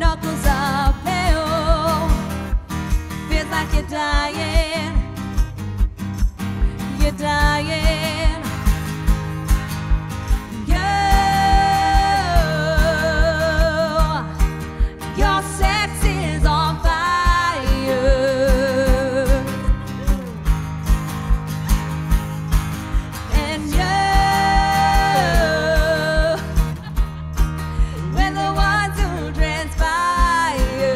knuckles are pale. Feels like you're dying. You're dying. Your sex is on fire. And we're the ones who transpire.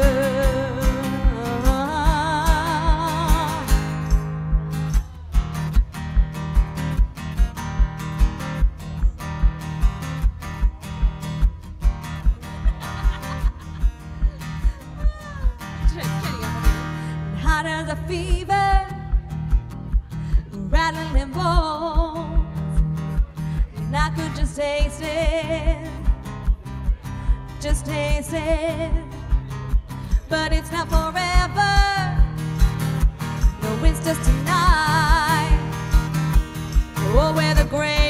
Hot as a fever, rattling bones. And I could just taste it, just taste it. But it's not forever. No, it's just tonight. Oh, where the grain